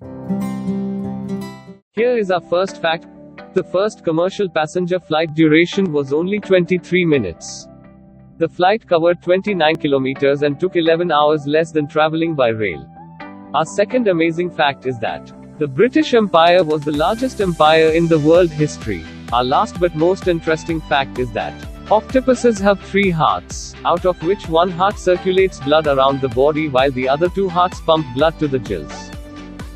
Here is our first fact. The first commercial passenger flight duration was only 23 minutes. The flight covered 29 kilometers and took 11 hours less than traveling by rail. Our second amazing fact is that the British Empire was the largest empire in the world history. Our last but most interesting fact is that octopuses have 3 hearts, out of which one heart circulates blood around the body while the other 2 hearts pump blood to the gills.